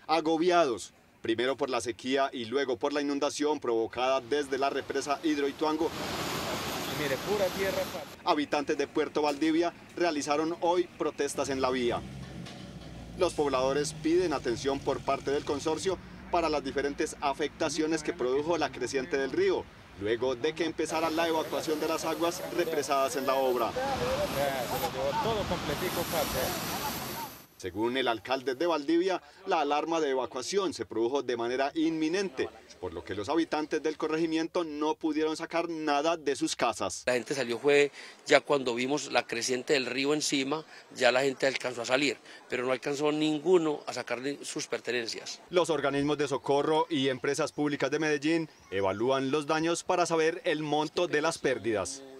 Agobiados, primero por la sequía y luego por la inundación provocada desde la represa Hidroituango, Mire, pura tierra. habitantes de Puerto Valdivia realizaron hoy protestas en la vía. Los pobladores piden atención por parte del consorcio para las diferentes afectaciones que produjo la creciente del río, luego de que empezara la evacuación de las aguas represadas en la obra. Se lo llevó todo completico, Según el alcalde de Valdivia, la alarma de evacuación se produjo de manera inminente, por lo que los habitantes del corregimiento no pudieron sacar nada de sus casas. La gente salió fue ya cuando vimos la creciente del río encima, ya la gente alcanzó a salir, pero no alcanzó ninguno a sacar sus pertenencias. Los organismos de socorro y empresas públicas de Medellín evalúan los daños para saber el monto de las pérdidas.